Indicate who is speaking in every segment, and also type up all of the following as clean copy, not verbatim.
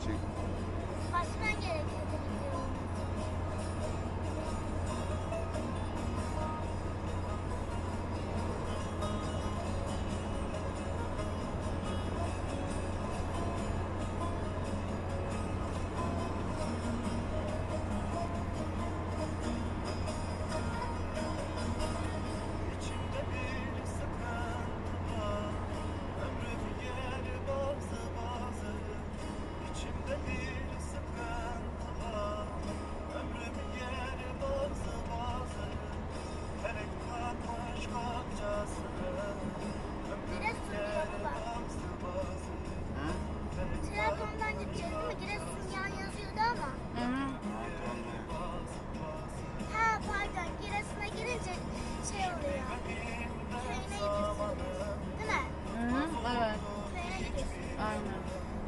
Speaker 1: gerekecek?
Speaker 2: Basman gerekiyor tabii ki. Trabzon'dan gideceğiz değil mi? Giresun yan yazıyordu ama. Ha pardon, Giresun'a girince şey oluyor. Köyüne gidiyorsun. Değil mi?
Speaker 3: Evet.
Speaker 2: Köyüne gidiyorsun.
Speaker 3: Aynen.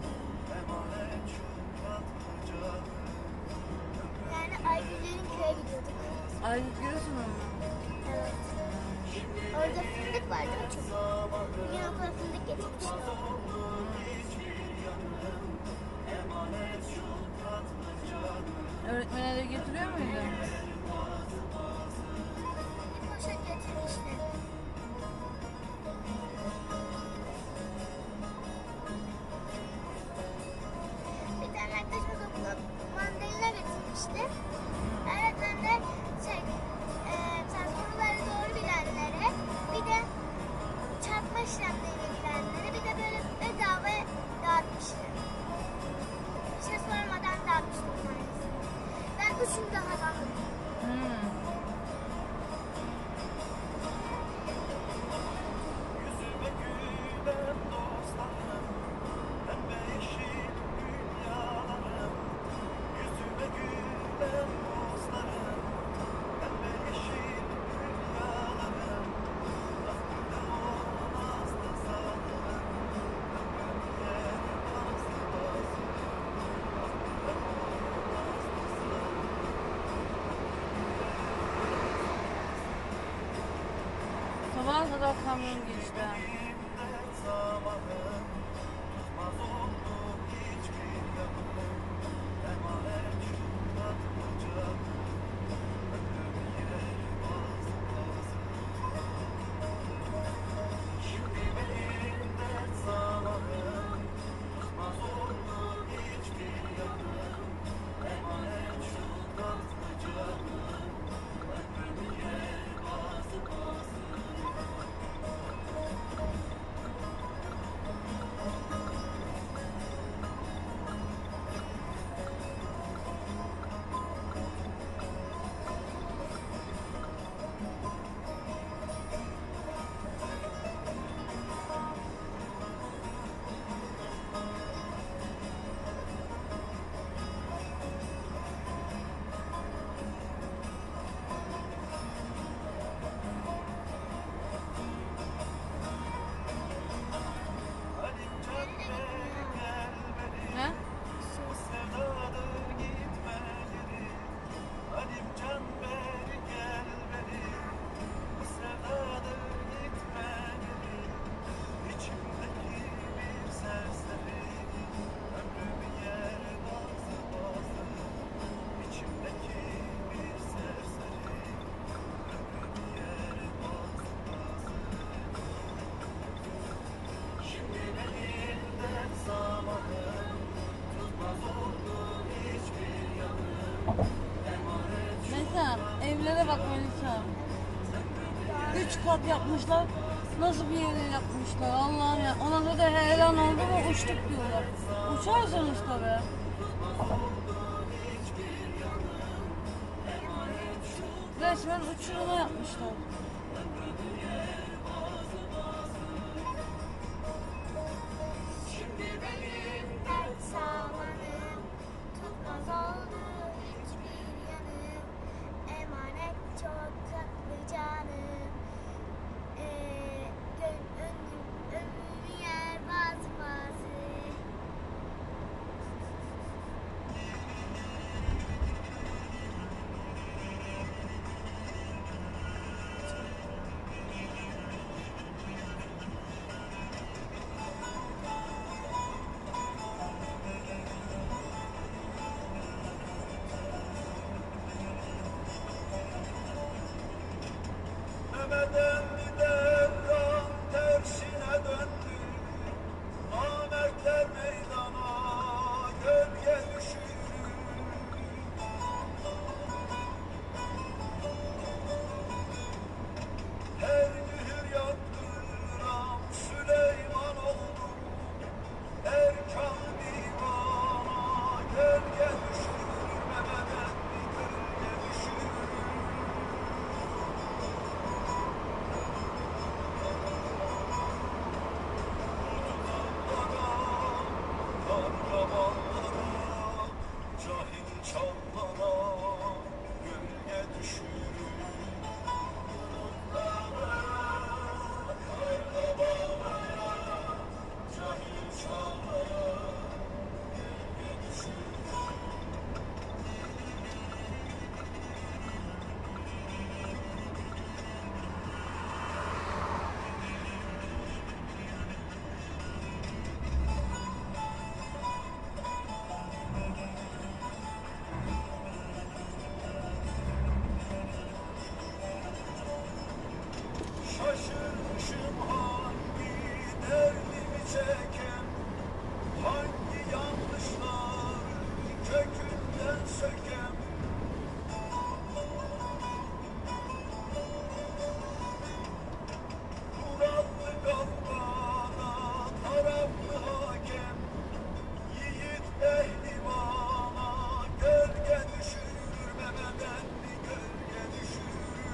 Speaker 2: Yani Aygül'lerin köye gidiyorduk.
Speaker 3: Ay Giresun mu?
Speaker 2: Evet. Orada fındık vardı mı çok? Bugün okula fındık getirmişler.
Speaker 3: Öğretmenlere getiriyor muydu?
Speaker 2: Bir poşet getirmişler. Bir tane arkadaşımız okula mandalina getirmişti. Öğretmen de sen soruları doğru bilenlere, bir de çarpma işlemleriyle bilenlere, bir de böyle bedava dağıtmıştı. Bir şey sormadan dağıtmıştı bir tanesi. Ben üçünü de kazandım.
Speaker 3: Sabaha kadar kamyon geçti. Ne? Melisa, evlere bak Melisa. 3 kat yapmışlar. Nasıl bir yere yapmışlar Allah'ım ya. Ona da hayran oldu mu uçtuk diyorlar. Uçarsınız tabii. Resmen uçuruma yapmışlar.
Speaker 2: Şimdi benim dert samanım, tutmaz oldu hiçbir yanım. Emanet çok tatlı canım. Ömrümü yer bazı bazı.
Speaker 1: dendi devran tersine döndü. Namertler meydana gölge düşürür. Her mühür yaptıran Süleyman oldu. Erkan divana gölge düşürür. Mehmet'e gölge düşürür. Cahil çallara gölge düşürür. Cahil çallara gölge düşürür. Şaşırmışım hangi derdimi çeken, hangi yanlışları kökünden söken. Kurallı kavgada taraflı hakem, yiğit pehlivana gölge düşürür. Mehmet'ten bir gölge düşürür.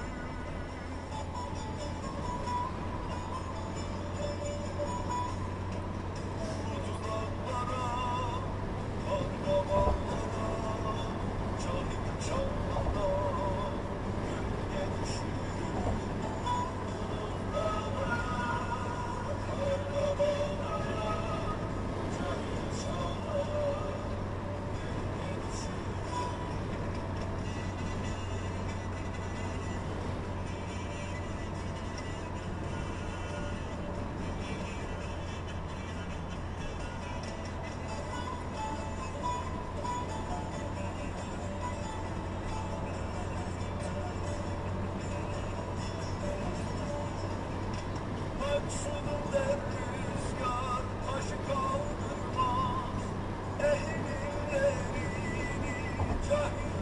Speaker 1: Tuzaklara, karnavallara, cahil çağlara gölge düşürür. Karnavallara, cahil çağlara gölge düşürür. Maksudum der rüzgar taşı kaldırmaz. Ehlin erini cahil